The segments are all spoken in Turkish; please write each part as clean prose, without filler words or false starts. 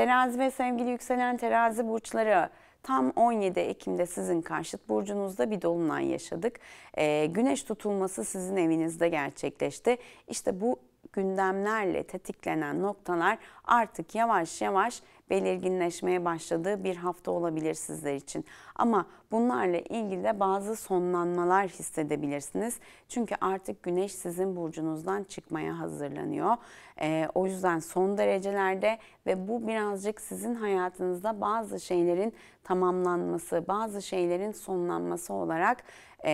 Terazi ve sevgili yükselen terazi burçları, tam 17 Ekim'de sizin karşıt burcunuzda bir dolunay yaşadık. Güneş tutulması sizin evinizde gerçekleşti. İşte bu gündemlerle tetiklenen noktalar artık yavaş yavaş belirginleşmeye başladığı bir hafta olabilir sizler için. Ama bunlarla ilgili de bazı sonlanmalar hissedebilirsiniz. Çünkü artık Güneş sizin burcunuzdan çıkmaya hazırlanıyor. O yüzden son derecelerde ve bu birazcık sizin hayatınızda bazı şeylerin tamamlanması, bazı şeylerin sonlanması olarak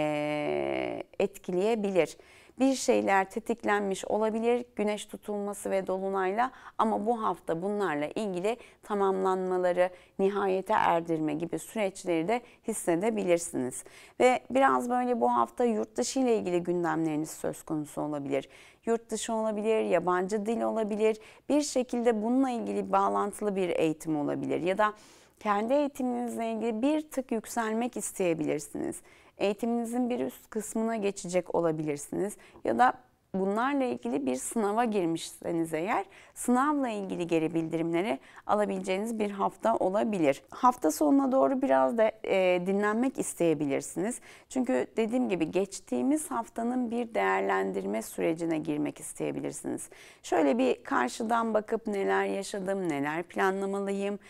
etkileyebilir. Bir şeyler tetiklenmiş olabilir güneş tutulması ve dolunayla, ama bu hafta bunlarla ilgili tamamlanmaları, nihayete erdirme gibi süreçleri de hissedebilirsiniz. Ve biraz böyle bu hafta yurt dışı ile ilgili gündemleriniz söz konusu olabilir. Yurt dışı olabilir, yabancı dil olabilir, bir şekilde bununla ilgili bağlantılı bir eğitim olabilir ya da kendi eğitiminizle ilgili bir tık yükselmek isteyebilirsiniz. Eğitiminizin bir üst kısmına geçecek olabilirsiniz ya da bunlarla ilgili bir sınava girmişseniz eğer sınavla ilgili geri bildirimleri alabileceğiniz bir hafta olabilir. Hafta sonuna doğru biraz da dinlenmek isteyebilirsiniz. Çünkü dediğim gibi geçtiğimiz haftanın bir değerlendirme sürecine girmek isteyebilirsiniz. Şöyle bir karşıdan bakıp neler yaşadım, neler planlamalıyım,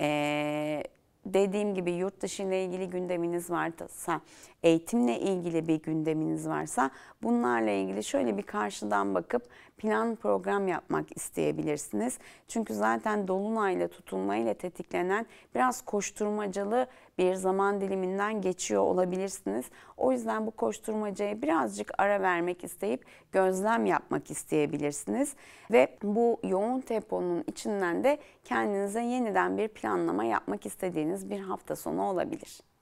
dediğim gibi yurt dışı ile ilgili gündeminiz varsa, eğitimle ilgili bir gündeminiz varsa bunlarla ilgili şöyle bir karşıdan bakıp plan program yapmak isteyebilirsiniz. Çünkü zaten dolunayla tutulmayla tetiklenen biraz koşturmacalı bir zaman diliminden geçiyor olabilirsiniz. O yüzden bu koşturmacaya birazcık ara vermek isteyip gözlem yapmak isteyebilirsiniz. Ve bu yoğun temponun içinden de kendinize yeniden bir planlama yapmak istediğiniz bir hafta sonu olabilir.